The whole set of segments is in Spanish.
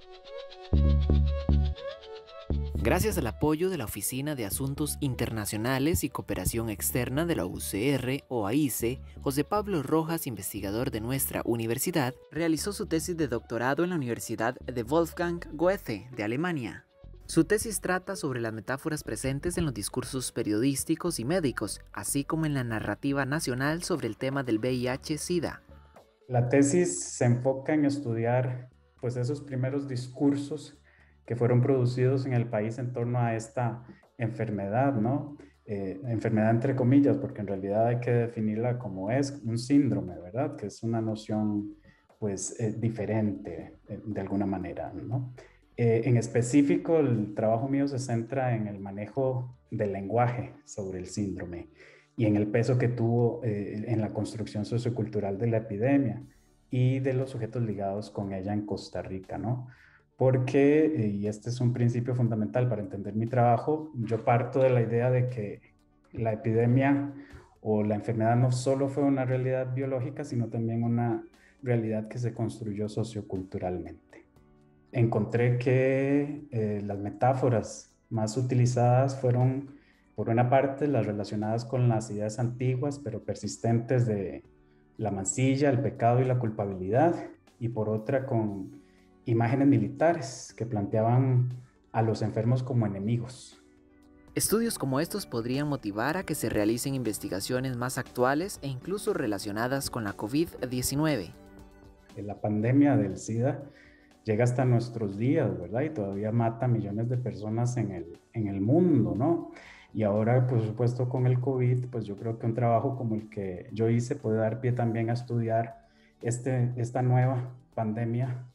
Gracias al apoyo de la Oficina de Asuntos Internacionales y Cooperación Externa de la UCR o AICE, José Pablo Rojas, investigador de nuestra universidad, realizó su tesis de doctorado en la Universidad de Wolfgang Goethe de Alemania. Su tesis trata sobre las metáforas presentes en los discursos periodísticos y médicos, así como en la narrativa nacional sobre el tema del VIH-Sida. La tesis se enfoca en estudiar pues, esos primeros discursos que fueron producidos en el país en torno a esta enfermedad, ¿no? Enfermedad entre comillas, porque en realidad hay que definirla como es un síndrome, ¿verdad? Que es una noción pues diferente de alguna manera, ¿no? En específico, el trabajo mío se centra en el manejo del lenguaje sobre el síndrome y en el peso que tuvo en la construcción sociocultural de la epidemia y de los sujetos ligados con ella en Costa Rica, ¿no? Porque, y este es un principio fundamental para entender mi trabajo, yo parto de la idea de que la epidemia o la enfermedad no solo fue una realidad biológica, sino también una realidad que se construyó socioculturalmente. Encontré que las metáforas más utilizadas fueron, por una parte, las relacionadas con las ideas antiguas pero persistentes de la mancilla, el pecado y la culpabilidad, y por otra, con imágenes militares que planteaban a los enfermos como enemigos. Estudios como estos podrían motivar a que se realicen investigaciones más actuales e incluso relacionadas con la COVID-19. La pandemia del SIDA llega hasta nuestros días, ¿verdad? Y todavía mata a millones de personas en el mundo, ¿no? Y ahora, por supuesto, con el COVID, pues yo creo que un trabajo como el que yo hice puede dar pie también a estudiar esta nueva pandemia,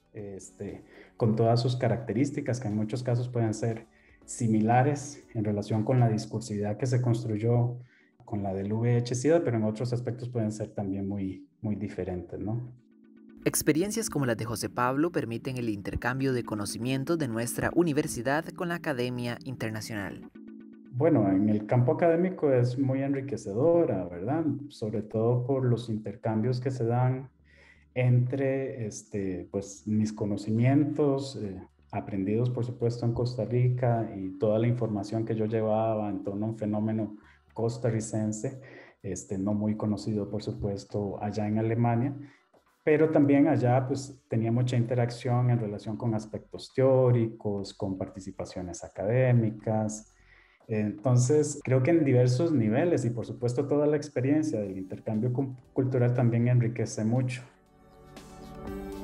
con todas sus características, que en muchos casos pueden ser similares en relación con la discursividad que se construyó con la del VIH-Sida, pero en otros aspectos pueden ser también muy, muy diferentes, ¿no? Experiencias como las de José Pablo permiten el intercambio de conocimientos de nuestra universidad con la academia internacional. Bueno, en el campo académico es muy enriquecedora, ¿verdad? Sobre todo por los intercambios que se dan entre, pues, mis conocimientos aprendidos, por supuesto, en Costa Rica y toda la información que yo llevaba en torno a un fenómeno costarricense, no muy conocido, por supuesto, allá en Alemania, pero también allá pues tenía mucha interacción en relación con aspectos teóricos, con participaciones académicas. Entonces, creo que en diversos niveles y por supuesto toda la experiencia del intercambio cultural también enriquece mucho.